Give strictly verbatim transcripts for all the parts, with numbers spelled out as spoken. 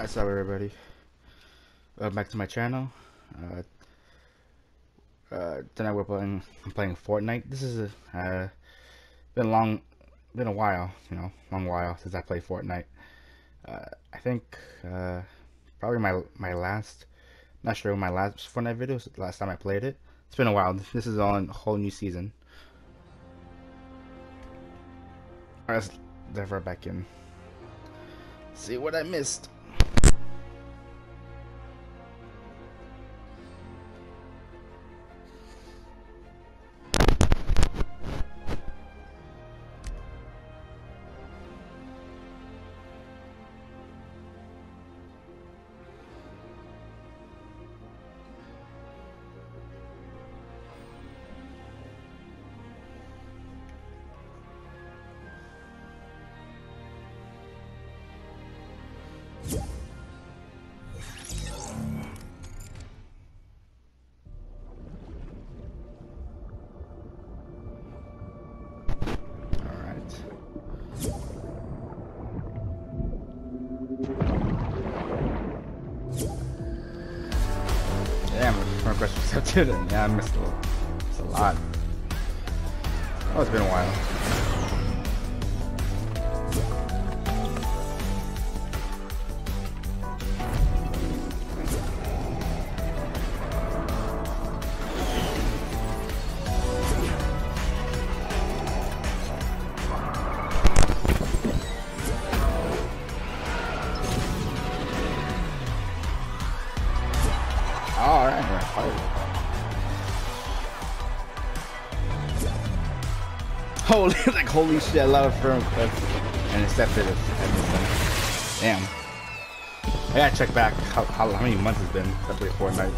Alright, what's up everybody? Welcome back to my channel. Uh, uh, tonight we're playing I'm playing Fortnite. This is a uh, been a long been a while, you know, long while since I played Fortnite. Uh, I think uh, probably my my last not sure when my last Fortnite video was the last time I played it. It's been a while. This is on a whole new season. Alright, let's dive right back in. See what I missed. Damn, request accepted, and yeah, I missed a little. It's a lot. Oh, it's been a while. Oh, alright, alright, fire. Holy, like, holy shit, a lot of firm clips and accepted it. Damn. I gotta check back how, how, how many months it's been since I played Fortnite.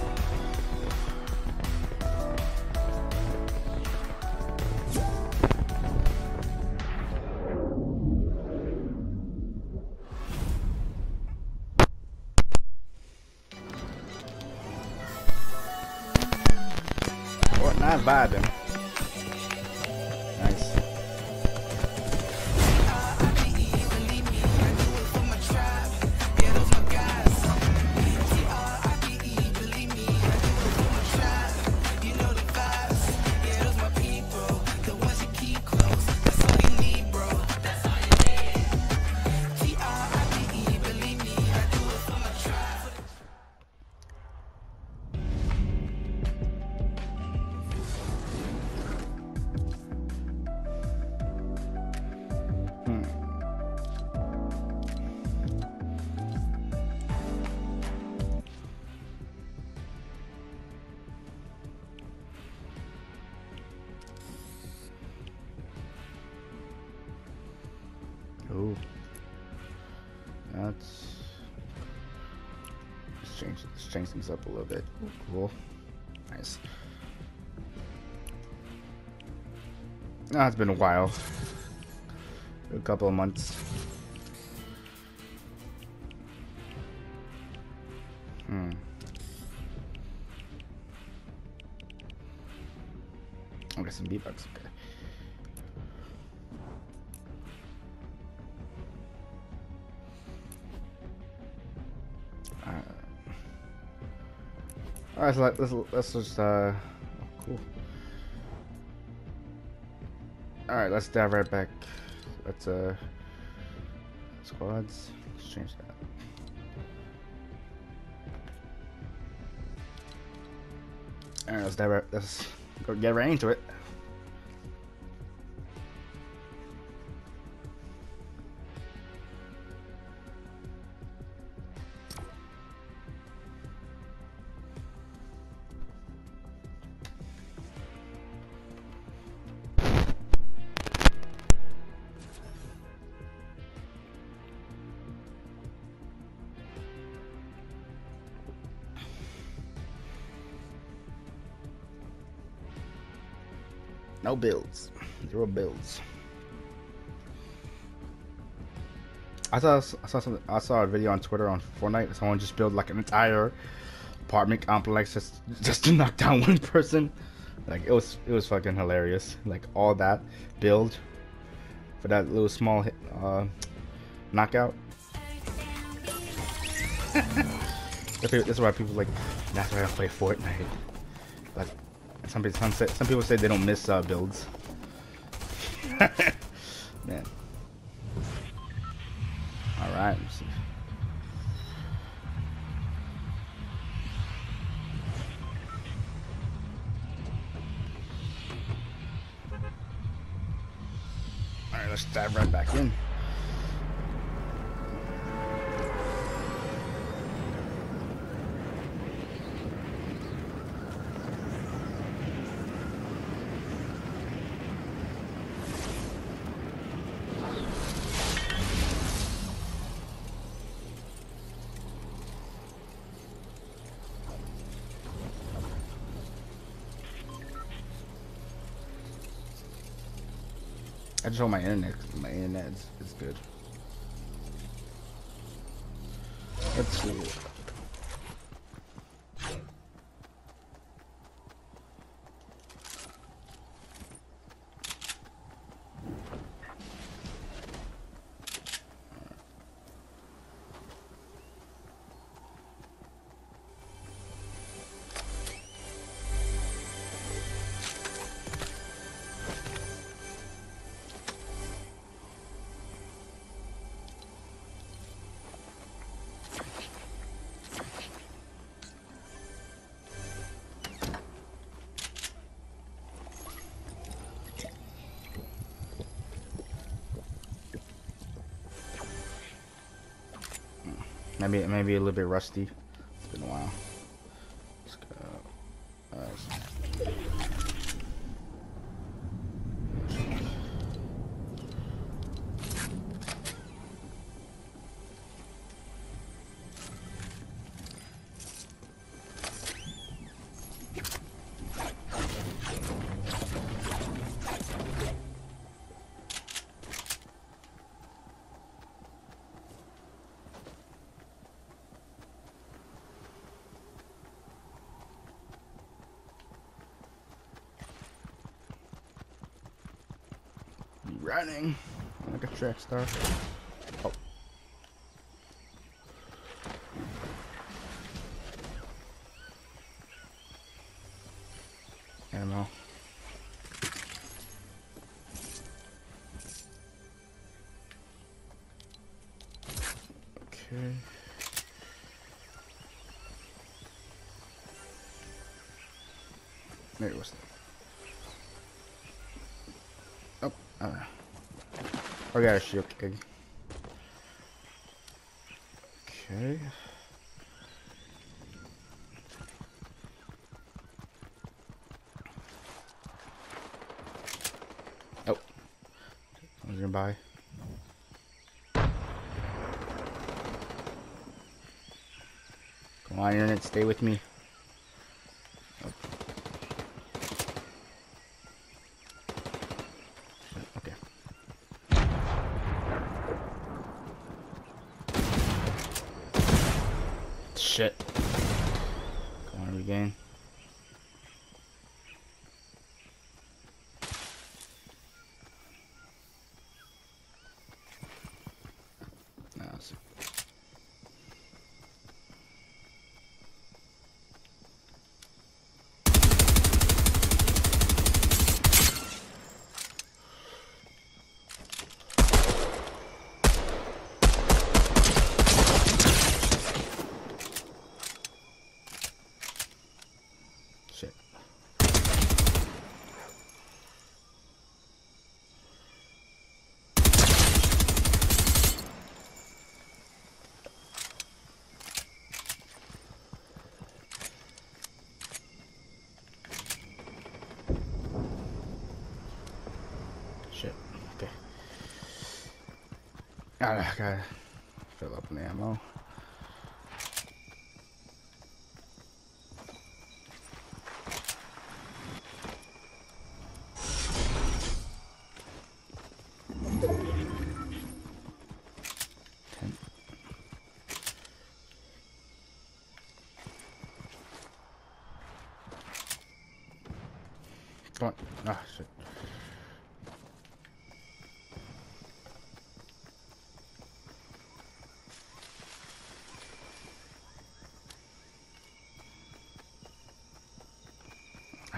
Not vibing. Nice. Ooh, that's let's change let's change things up a little bit. Ooh, cool, nice. Ah, it's been a while, a couple of months. Hmm. I got some V-Bucks. Okay. Alright, so let's, let's just, uh, oh, cool. Alright, let's dive right back. Let's, uh, squads, let's change that. Alright, let's dive right, let's go get right into it. No builds. Zero builds. I saw I saw some I saw a video on Twitter on Fortnite. Someone just built like an entire apartment complex just just to knock down one person. Like it was it was fucking hilarious. Like all that build for that little small hit, uh, knockout. That's why people like. That's why I don't play Fortnite. But some people, some, say, some people say they don't miss uh, builds. Man. All right. Let's see. All right, let's dive right back in. I just hope my internet, my internet is, is good. Let's see. Maybe maybe a little bit rusty. It's been a while. Let's go. Uh, running like a track star. Oh. Ammo. Okay. Maybe what's that? Oh, uh, I got a shield keg. Okay. Oh, I was gonna buy. Come on, internet, stay with me. Shit. Come on, regain. Nice. Shit. Shit. Okay. Gotta, gotta fill up on the ammo. Come on. Ah, shit.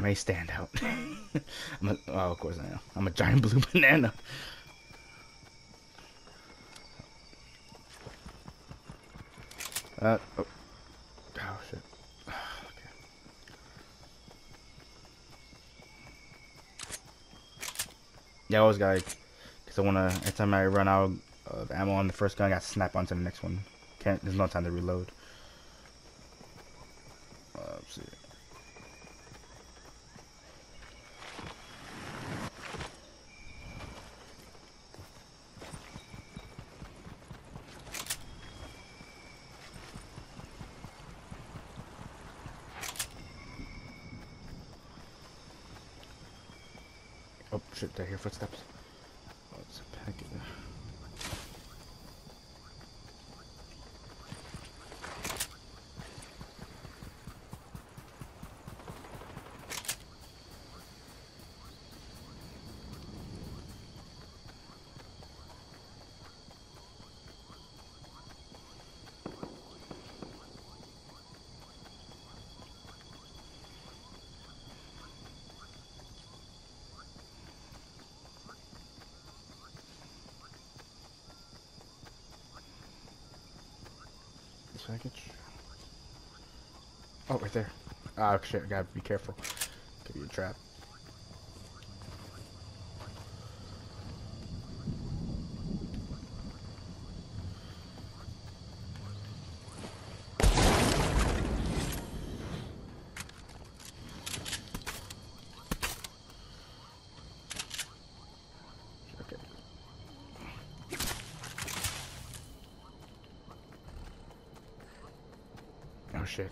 I'm a standout. I'm a, oh, of course I am. I'm a giant blue banana. Uh, oh. Oh, shit. Okay. Yeah, I always got, because I want to, every time I run out of ammo on the first gun, I got to snap onto the next one. Can't, there's no time to reload. Uh, let's see. Oh shit, I hear footsteps. Oh, it's a packet there. Package. Oh, right there. Ah, oh, shit, I gotta be careful. Could be a trap. Okay. Oh shit.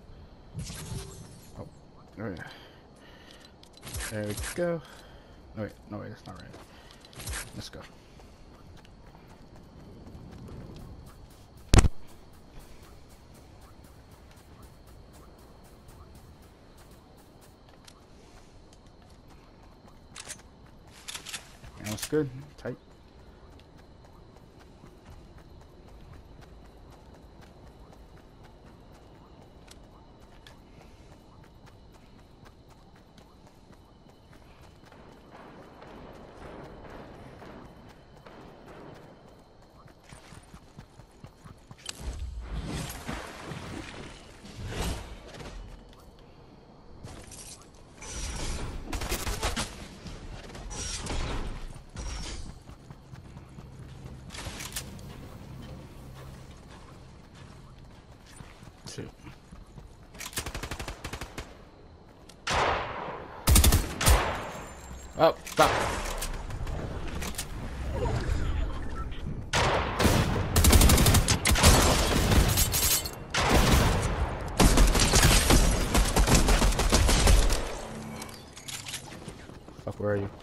Oh, oh yeah. There we go. No wait, no wait, that's not right. Let's go. And that's good. Tight. Two. Oh, stop. Fuck, where are you?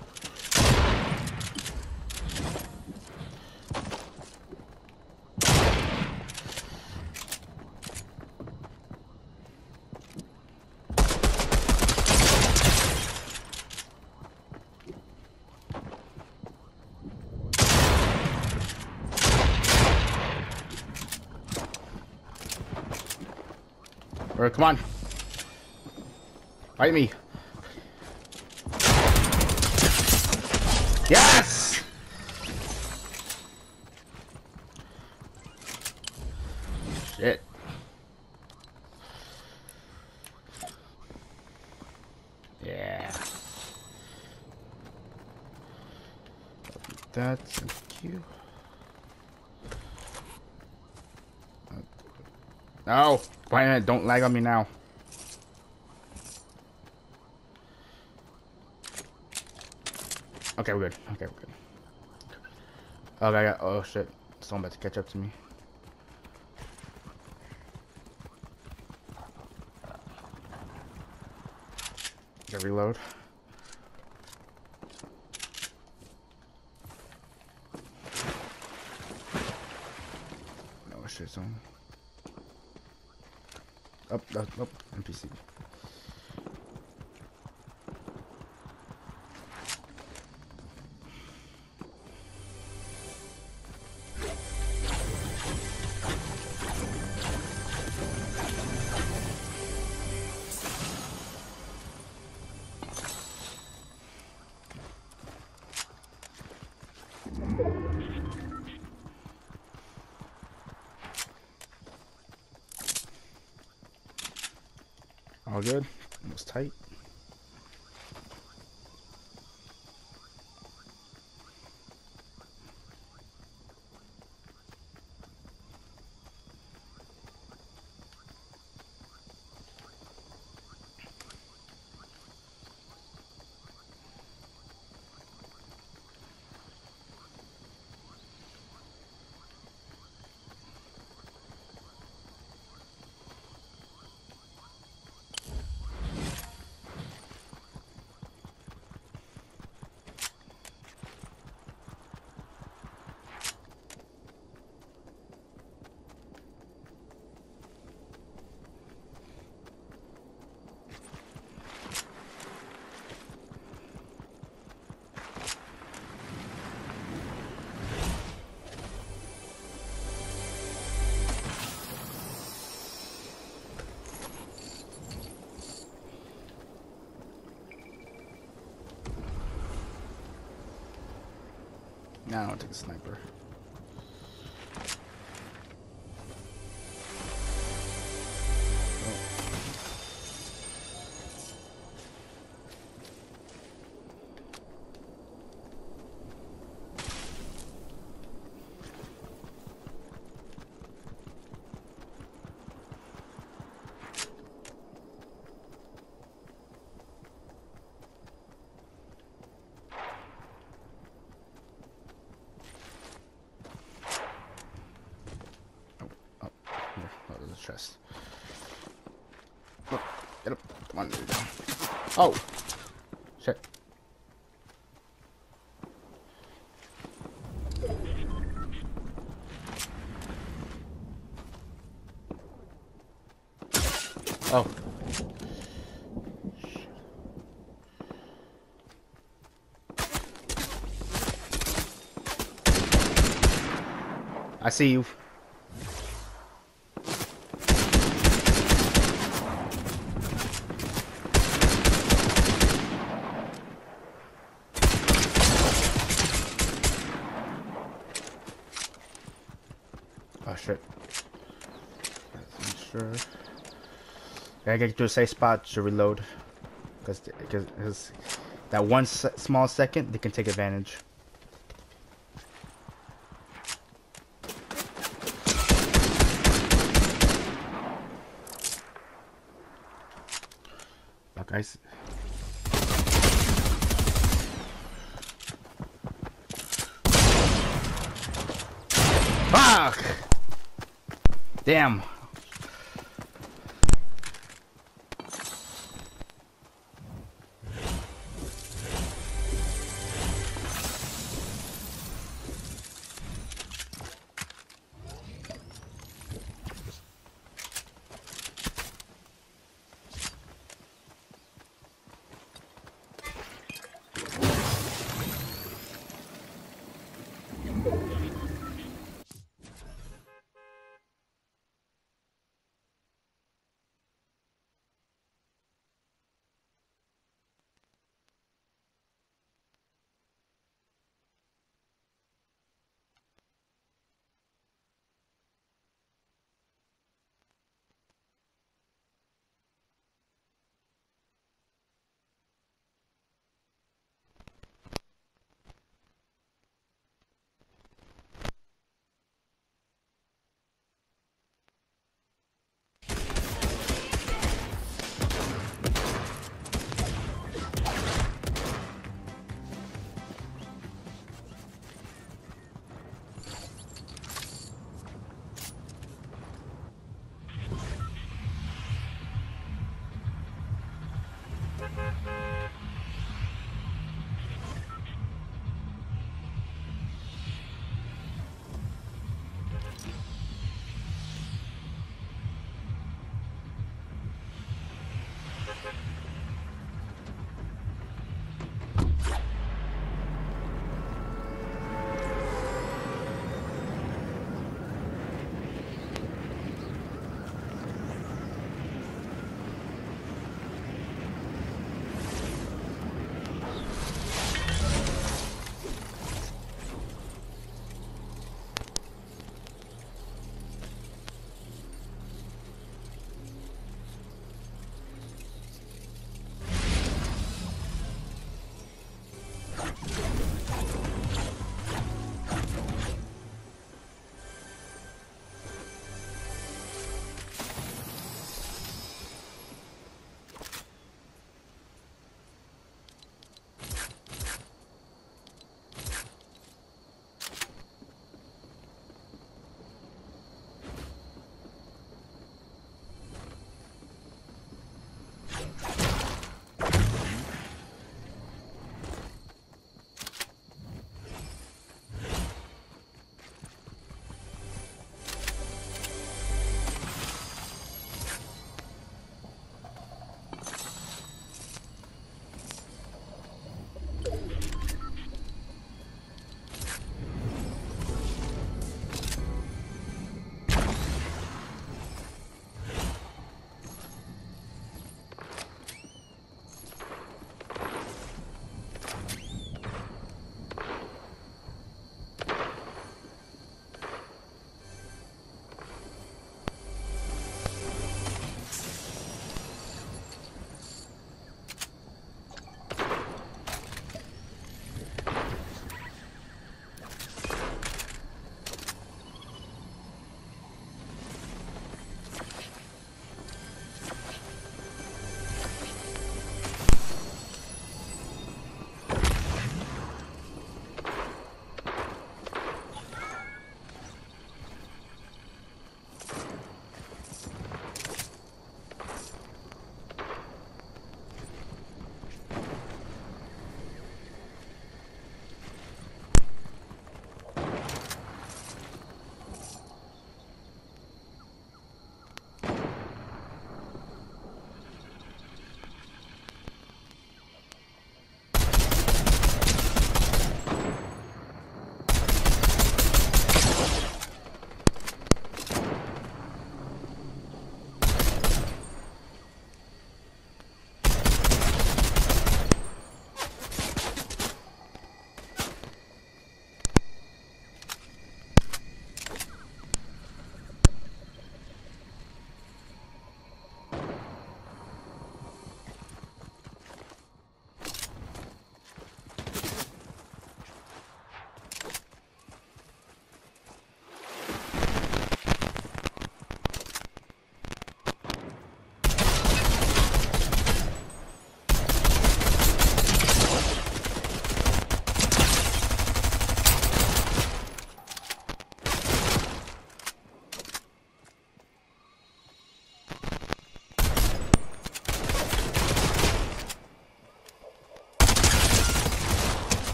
Alright, come on. Fight me. Yes! Shit. Yeah. That's thank you. No, wait a minute, don't lag on me now. Okay, we're good. Okay, we're good. Okay, I got, oh shit. Someone about to catch up to me. Gotta reload. No shit, zone. Up, up, up, N P C. All good. It was tight. Now I'll take a sniper. Chest. Look, get up. Come on, there we go. Oh! Shit. Oh. I see you. Oh shit. Sure. Gotta get to a safe spot to reload. Because because that one se small second, they can take advantage. Oh, guys. Fuck! Damn.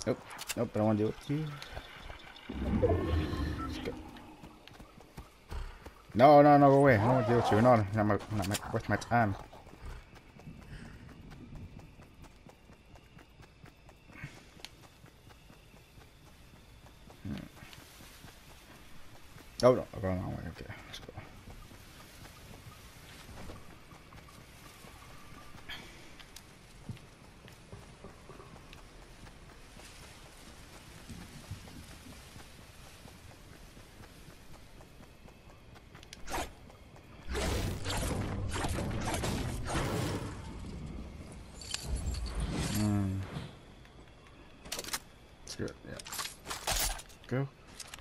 Nope. Nope, I don't want to deal with you. Let's go. No, no, no, go away. I don't want to deal with you. No, not my, not my, worth my time. Hmm. Oh, no, I'm going the wrong way. Okay, let's go. Hmm. Let's go. Yeah. Go.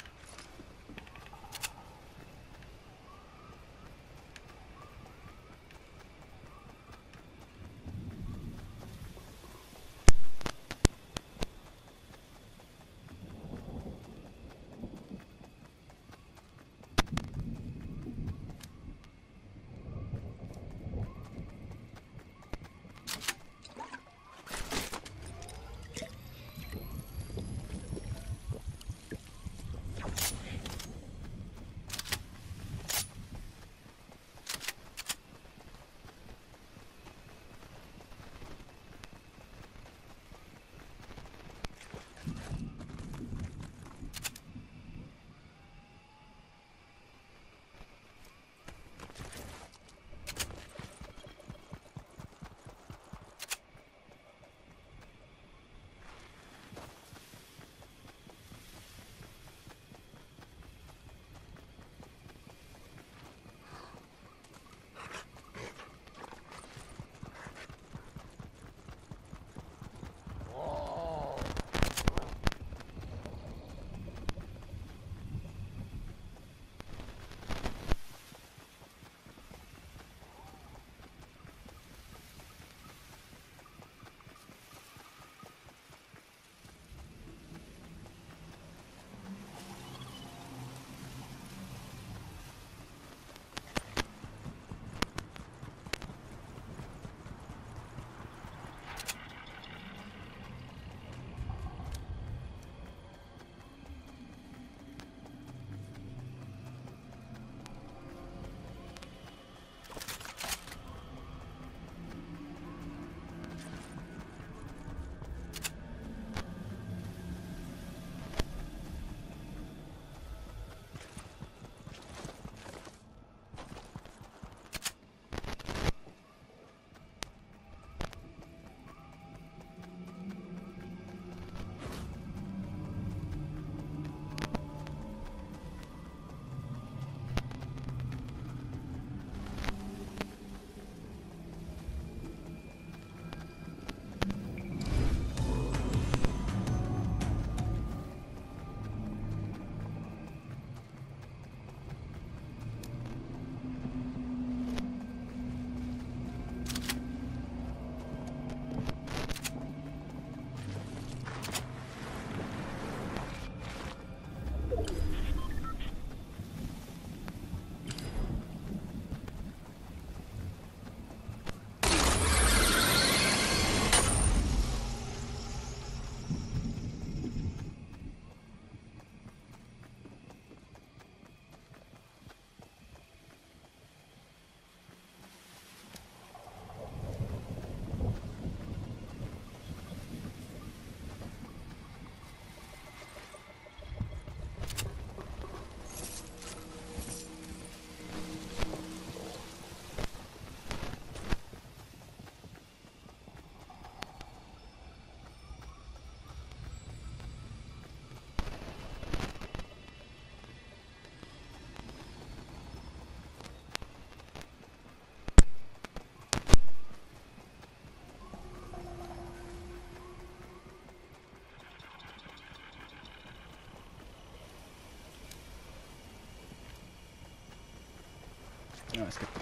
Oh, let's go.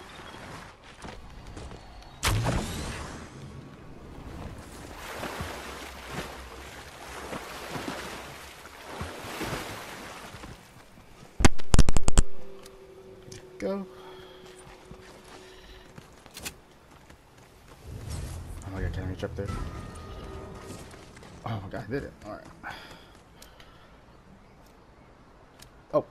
Go. Oh my god, can I reach up there? Oh my god, I did it. Alright. Oh.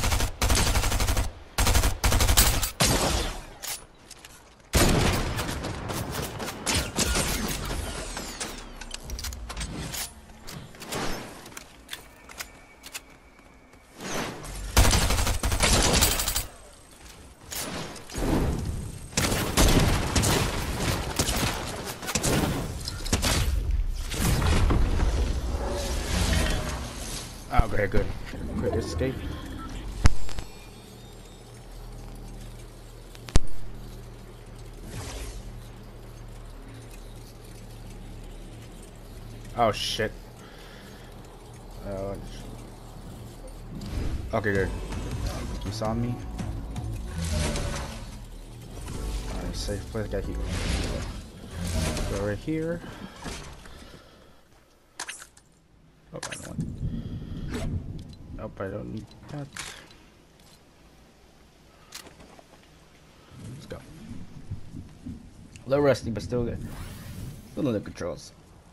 Okay, good. Quick escape. Oh shit. Uh, okay, good. You saw me. Alright, safe place. Got here. Go right here. Oh, I don't want. Nope, I don't need that. Let's go. A little rusty, but still good. Still in the controls.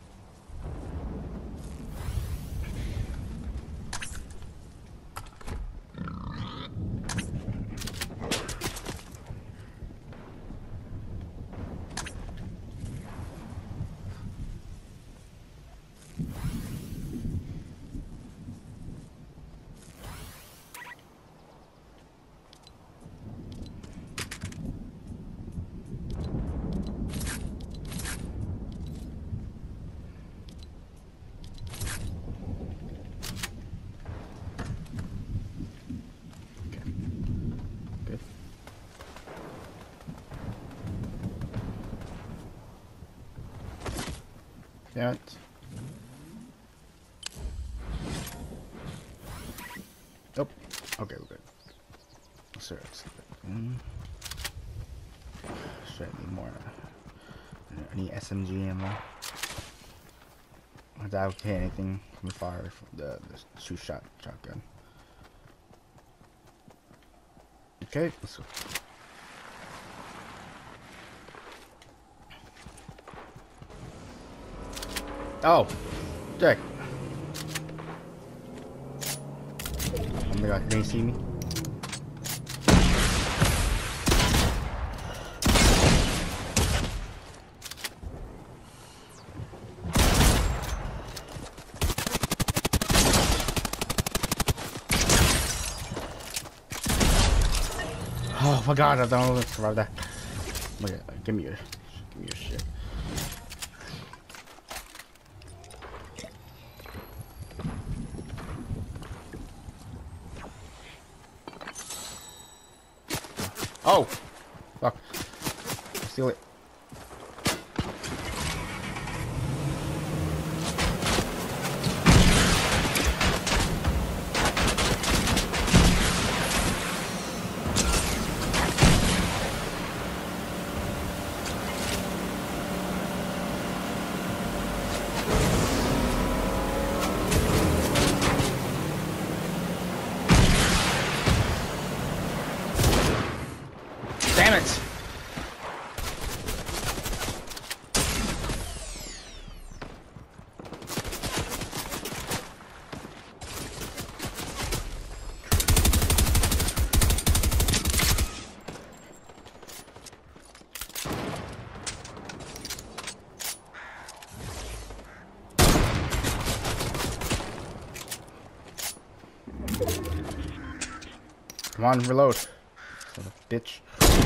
That. Nope. Okay, we're good. Sir, mm. Should I need more? I need S M G ammo. I doubt hit anything from fire from the, the two shot shotgun. Okay, let's go. Oh, Jack. Oh my god, can you see me? Oh my god, I don't know what's about that. Look at, give me your, give me your shit. Oh! Fuck. Steal it. Damn it! Come on, reload. Son of a bitch.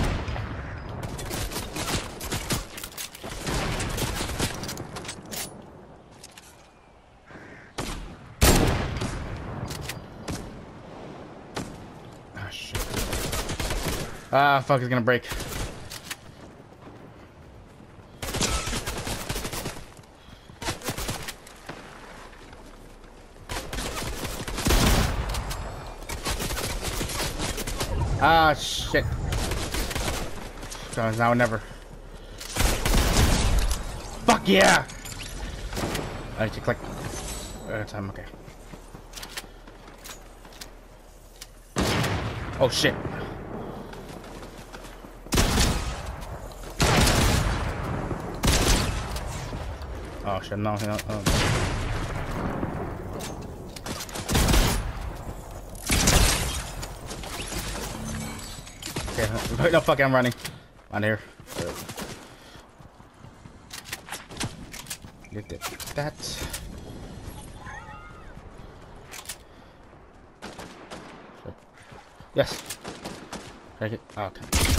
Ah, shit. Ah, fuck, it's gonna break. Ah, shit. So it's now or never. Fuck yeah! I need to click. Uh, time, okay. Oh shit. Oh shit, no, no, no. Okay, no fuck, I'm running. On here. Look at that. Yes. Take it. Okay.